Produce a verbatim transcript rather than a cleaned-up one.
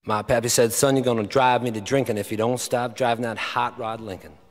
My pappy said, son, you're gonna drive me to drinking if you don't stop driving that hot rod Lincoln.